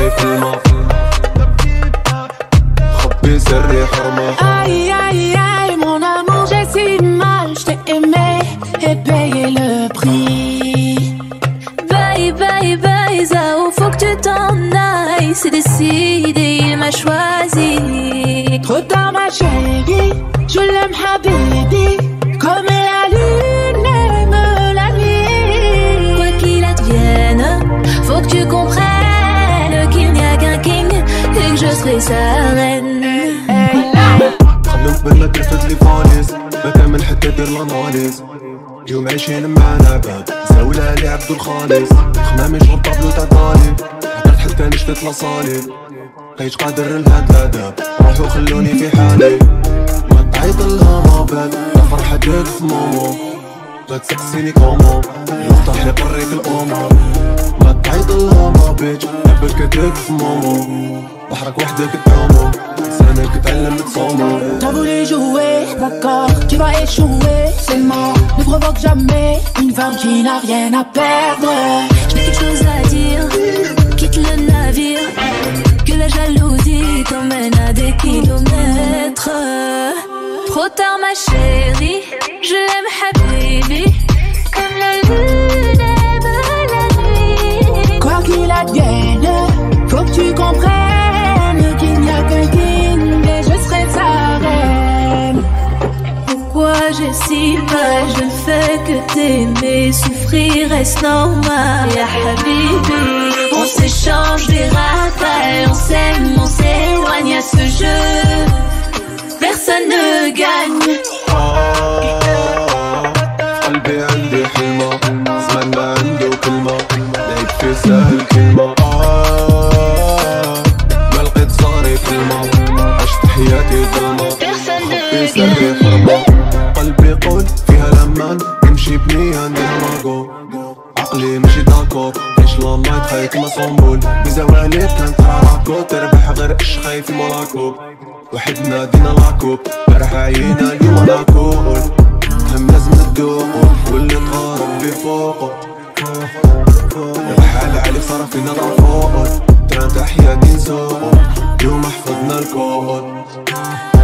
صاري في الماء خبي سري حرمة. Aïe aïe aïe mon amour, j'ai si mal, je t'ai aimé et payé le prix. Bye bye bye Zao, faut que tu t'en ailles, c'est décidé, il m'a choisi. Trop tard ma chérie, je l'aime habibi, comme la lune aime la nuit. Quoi qu'il advienne, faut que tu comprennes qu'il n'y a qu'un king et que je serai sa reine. خلو قبل ما ترفد لي فاليز ما كامل حتى دير لاناليز. اليوم عايشين معانا بعد زاولها لي عبدو الخالص. خمامي شغل طابلو تاع طالب هضرت حتى نشتت لاصالي. بقيت قادر لهاد العذاب روحو خلوني في حالي. ما تعيط لها ما بال الفرحة جات في مومو. لا تسقسيني كومو اليوم طاح لي بريك الامور. ما تعيط لها ما بيتش قبل كداك في مومو. بحرك وحدك تعومو لسانك تعلم تصومو. T'as voulu jouer, d'accord, tu vas échouer, c'est mort. Ne provoque jamais une femme qui n'a rien à perdre. J'ai quelque chose à dire, quitte le navire, que la jalousie t'emmène à des kilomètres. Trop tard ma chérie, je l'aime habibi, comme la lune aime la nuit. Quoi qu'il advienne, faut que tu comprennes qu'il n'y a qu'un king et je serai sa reine. Pourquoi j'ai si mal, je ne fais que t'aimer, souffrir est normal. Ya habibi, on s'échange des rappels, on s'aime, on s'éloigne à ce jeu, personne ne gagne. قلبي عندي حلمة زمان ما عنده كلمة لعب في سهل كلمة. ما لقيت صاري كلمة عشت حياتي ظلمة خبي سري حرمة. قلبي قول فيها الأمان نمشي بنية ندير لاكو. عقلي ماشي داكور عيش لالايت خايف ما صنبول. بزوالي كانت راكو تربح غير اش خايف ملاكو. وحدنا دينا لاكوب فرح عينا اليوم ناكل. هم لازم ندوقو واللي تغارب في فوقو. الحال عليك صار فينا ضعفوقو. ترى تحيا دي نسوقو اليوم حفظنا الكود.